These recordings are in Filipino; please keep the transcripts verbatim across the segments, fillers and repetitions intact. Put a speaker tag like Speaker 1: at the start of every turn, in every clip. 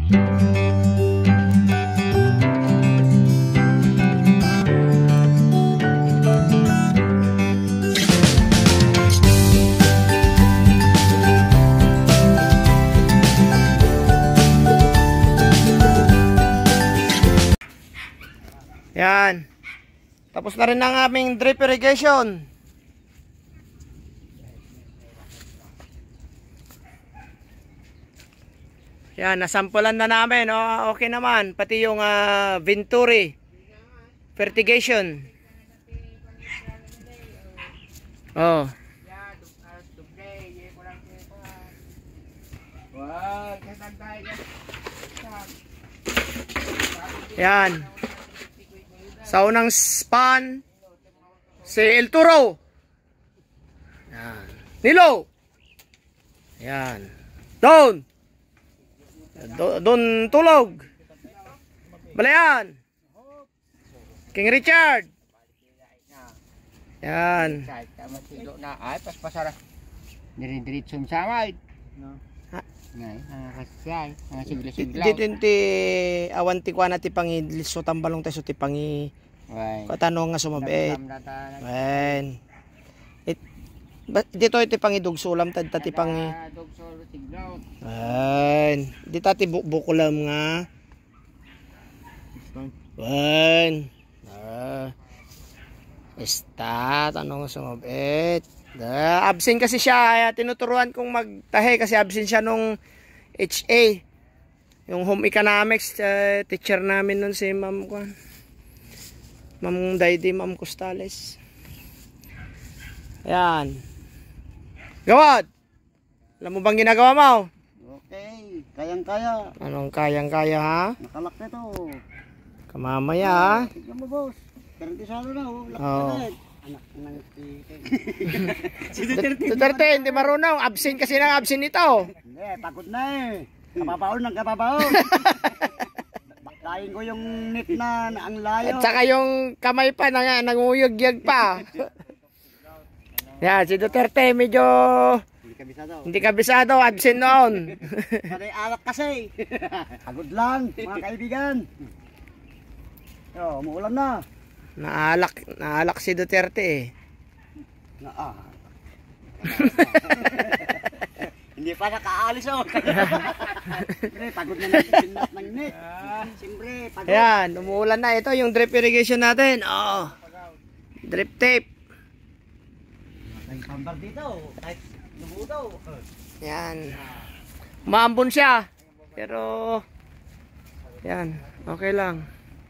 Speaker 1: Yan. Tapos na rin ang aming drip irrigation. Yan, nasampulan na namin. Oh, okay naman. Pati yung uh, Venturi fertigation. Oh. Yan. Sa unang span, si El Toro. Yan. Nilo. Yan. Doon. Do, doon tulog. Balayan. King Richard. Yan.
Speaker 2: Ay, paspasara. Diri-diritso sa samay. No. Ngay, nakasay, nakasigla-sigla.
Speaker 1: Dito ti awan ti kwa na ti pangidliso tambalong tayo ti pangi. Katanong nga sumabit. Wen. It dito iti pangidugsulam tad ti pangi. Wen. Dito ti bukulam nga. Wen. Ah. Esta tanong nga sumabit. Uh, absent kasi siya, tinuturuan kong magtahe kasi absent siya nung H A, yung home economics, uh, teacher namin nun si Ma'am Kwan, Ma'am Daydi, Ma'am Costales. Ayan. Gawad, alam mo bang ginagawa mo?
Speaker 2: Okay, kayang-kaya.
Speaker 1: Anong kayang-kaya ha?
Speaker 2: Nakalak na to.
Speaker 1: Kamamaya ha?
Speaker 2: Tignan mo boss, karantisado na oh, lak
Speaker 1: oh.
Speaker 2: na anak ng
Speaker 1: si Duterte hindi marunong, absent kasi nang absent nito.
Speaker 2: Hindi, pagod na eh. Kapabaon ng kapabaon. Lain ko yung net na, na ang layo.
Speaker 1: At saka yung kamay pa nang nanguyog-yag pa. Yan, si Duterte medyo
Speaker 2: hindi kabisado.
Speaker 1: Hindi kabisado, absent noon.
Speaker 2: Sanay alak kasi. Pagod lang, mga kaibigan. Yo, umuulan na.
Speaker 1: Naalak, naalak si Duterte eh.
Speaker 2: Na, ah. Hindi pa nakaalis oh. Siyempre, pagod na natin ng net. Siyempre, pagod.
Speaker 1: Ayan, umuulan na. Ito yung drip irrigation natin. Oh. Drip tape.
Speaker 2: May pambar dito. Kahit lumudaw.
Speaker 1: Ayan. Maambon siya. Pero, ayan, okay lang.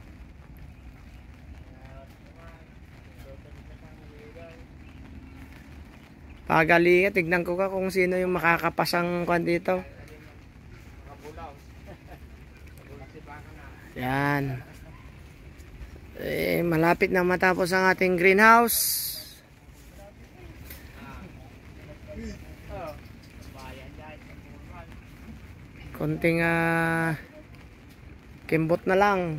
Speaker 1: Pagalingan, tignan ko ka kung sino yung makakapasang kwan dito. Yan. Eh, malapit na matapos ang ating greenhouse. Konting uh, kimbot na lang.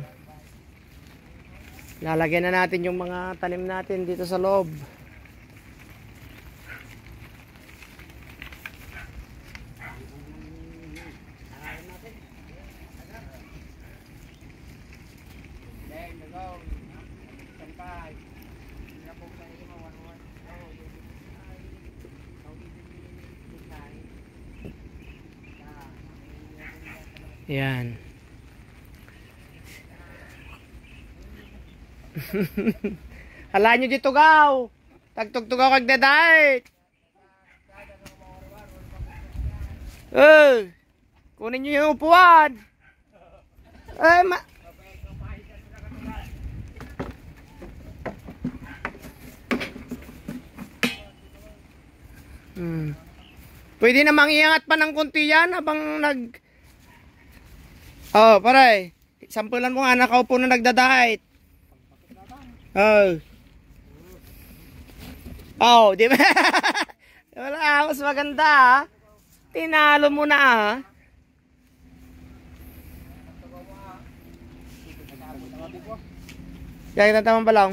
Speaker 1: Lalagyan na natin yung mga tanim natin dito sa loob. Yan. Hala nyo dito gaw. Tagtugtugaw kag dadait. Eh, kunin nyo yung upuan. Eh, ma... Hmm. Pwede namang iangat pa ng konti yan habang nag... Oh, pare. Sampulan mo nga, nakaupo na nagdadait. Oh. Oh, di ba? Wala, mas maganda ha. Tinalo mo na ha. Kaya kita tamang balong.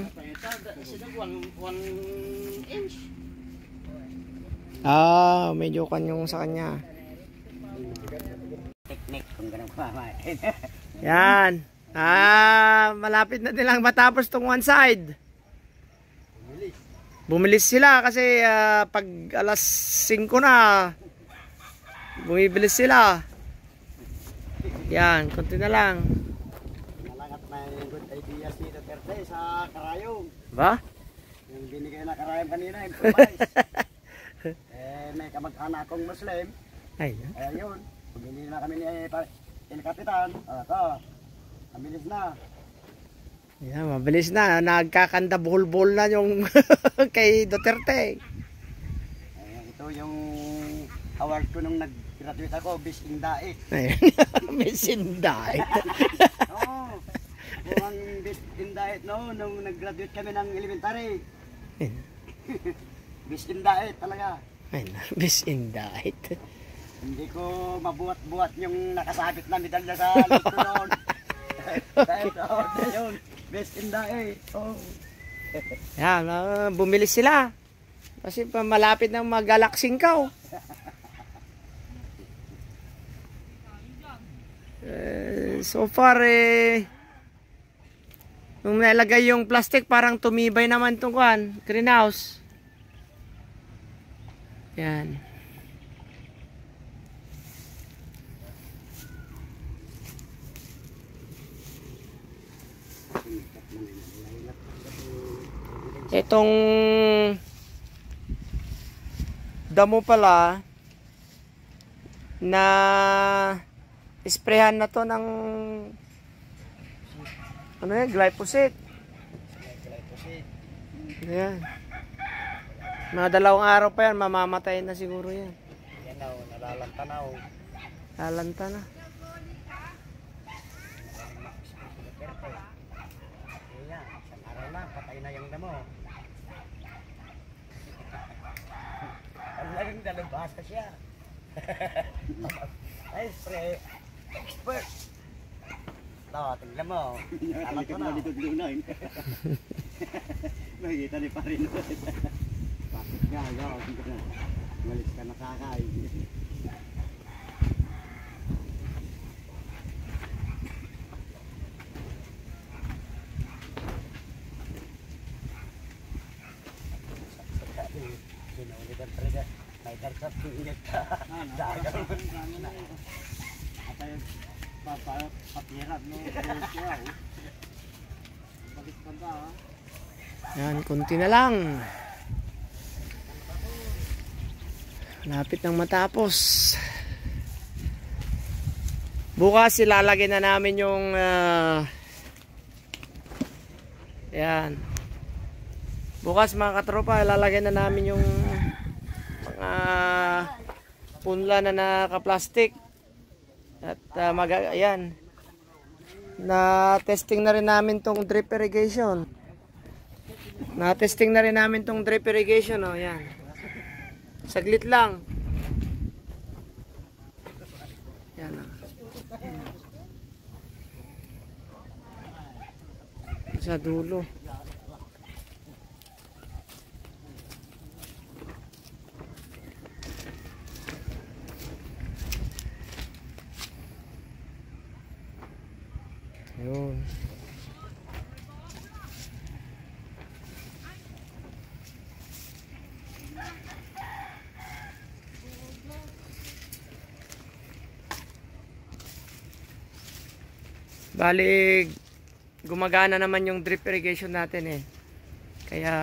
Speaker 1: Ah, medyo kan yung sa kanya.
Speaker 2: Teknik. Kung ganun kumamain.
Speaker 1: Yan. Ah, malapit na nilang matapos tong one side.
Speaker 2: Bumilis.
Speaker 1: Bumilis sila kasi ah, pag alas singko na, bumibilis sila. Yan, konti na lang.
Speaker 2: Nalangat may good idea si Duterte sa karayong.
Speaker 1: Ba?
Speaker 2: Yung binigay na karayong kanina, improvise. Eh, may kamag-anak akong Muslim.
Speaker 1: Ay.
Speaker 2: Eh, yun. Pumili na kami ni El Capitan. Ah, ito. Mabilis na.
Speaker 1: Yan, mabilis na. Nagkakanda buhol-buhol na yung kay Duterte.
Speaker 2: Eh, ito yung award ko nung nag-graduate ako, Bis Indait.
Speaker 1: Ayan. Miss Indait.
Speaker 2: Oo. Kung ang Bis Indait no, nung nag-graduate kami ng elementary. Bis Indait talaga.
Speaker 1: Ayun, Miss Indait.
Speaker 2: Hindi ko mabuhat-buhat yung nakasabit na medalya sa lito noon. Dahil award na yun. Bis Indait. Oh.
Speaker 1: Yan, uh, bumilis sila. Kasi pa malapit na mag-alaksing ka. Uh, so far eh nung nilagay yung plastic parang tumibay naman itong kuhan, greenhouse. Yan. Itong damo pala na isprehan na to ng ano yan, glyphosate. Ayan. Mga dalawang araw pa yan, mamamatay na siguro yan.
Speaker 2: Yan na, nalalanta na.
Speaker 1: Lalanta na.
Speaker 2: Ayan, isang araw na, patay na yung damo. Ang laging dalubhasa siya. Ay, spray. Expert. Ito, tingnan mo. Alam ko na. Makikita ni Parin. Bakit nga, yaw. Malis ka na kakay. Sinulitan talaga. May darkap tingin ka. Dagal mo. At ayun, papirap mo. Balik ka ba?
Speaker 1: Yan, konti na lang. Lapit nang matapos. Bukas ilalagay na namin yung uh, yan. Bukas mga katropa, ilalagay na namin yung mga punla na naka-plastic. At uh, mag ayan. Na testing na rin namin tong drip irrigation. Na testing na rin namin tong drip irrigation, oh, yan. Saglit lang. Yan. Oh. Sa dulo. Ayun. Bali, gumagana naman yung drip irrigation natin eh. Kaya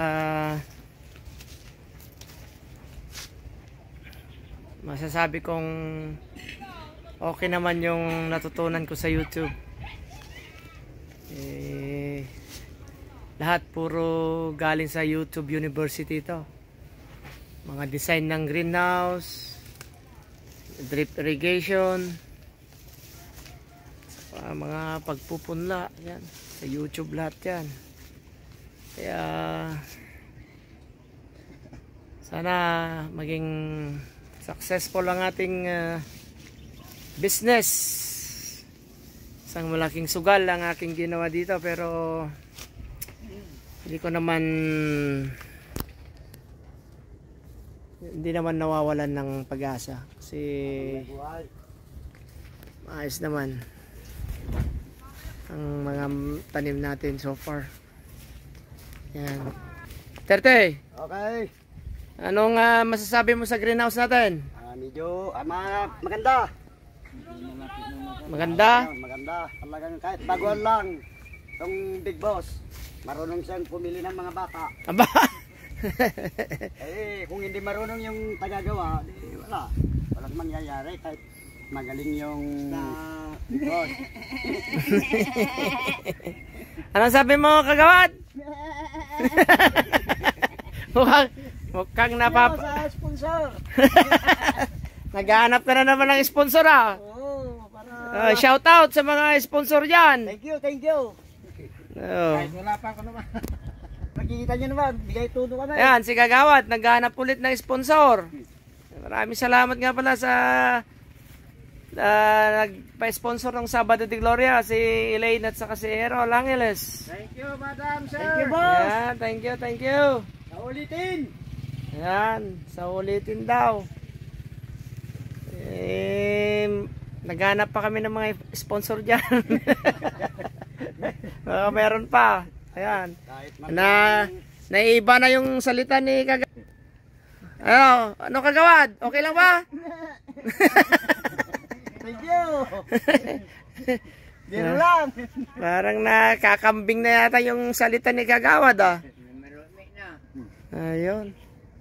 Speaker 1: masasabi kong okay naman yung natutunan ko sa YouTube. Eh, lahat puro galing sa YouTube University to. Mga design ng greenhouse, drip irrigation, uh, mga pagpupunla, yan, sa YouTube lahat yan. Kaya sana maging successful ang ating uh, business. Isang malaking sugal ang aking ginawa dito, pero hindi ko naman hindi naman nawawalan ng pag-asa kasi ayos naman ang mga tanim natin so far. Yan. Terte,
Speaker 2: Okay.
Speaker 1: anong uh, masasabi mo sa greenhouse natin?
Speaker 2: Ah, medyo ah, ma- maganda.
Speaker 1: Maganda?
Speaker 2: Ah, maganda. Talagang kahit baguhan lang. Itong big boss, marunong siyang pumili ng mga bata.
Speaker 1: Aba?
Speaker 2: Eh, kung hindi marunong yung tagagawa, di wala. Walang mangyayari kahit magaling yung big boss.
Speaker 1: Anong sabi mo, kagawad? mukhang, mukhang napap...
Speaker 2: sa sponsor.
Speaker 1: Naghahanap ka na naman ng sponsor ah.
Speaker 2: Oo, para...
Speaker 1: Uh, shout out sa mga sponsor dyan.
Speaker 2: Thank you, thank you.
Speaker 1: Oh.
Speaker 2: Kahit wala pa ako naman. Nakikita nyo naman, bigay tudo kami.
Speaker 1: Ayan, si Kagawad, naghahanap ulit ng sponsor. Maraming salamat nga pala sa uh, nagpa-sponsor ng Sabado de Gloria, si Elaine at saka si Hero Langeles.
Speaker 2: Thank you, madam, sir. Thank you, boss.
Speaker 1: Ayan, thank you, thank you.
Speaker 2: Sa ulitin.
Speaker 1: Ayan, sa ulitin daw. Eh, naghanap pa kami ng mga sponsor dyan. uh, meron pa. Ayan. Na, naiiba na yung salita ni Kagawad. Ano, ano Kagawad? Okay lang ba?
Speaker 2: Thank you. Biro lang.
Speaker 1: Parang nakakambing na yata yung salita ni Kagawad ah. Ayun.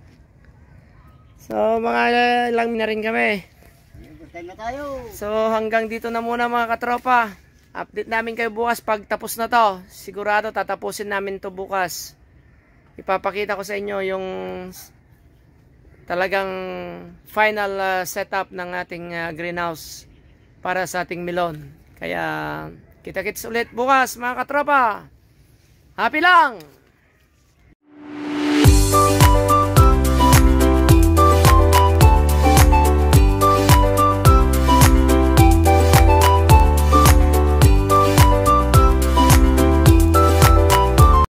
Speaker 1: So mga ilang na rin kami.
Speaker 2: Na tayo.
Speaker 1: So hanggang dito na muna mga katropa. Update namin kayo bukas pag tapos na to. Sigurado tatapusin namin to bukas. Ipapakita ko sa inyo yung talagang final uh, setup ng ating uh, greenhouse para sa ating melon. Kaya kita-kits ulit bukas mga katropa. Happy lang!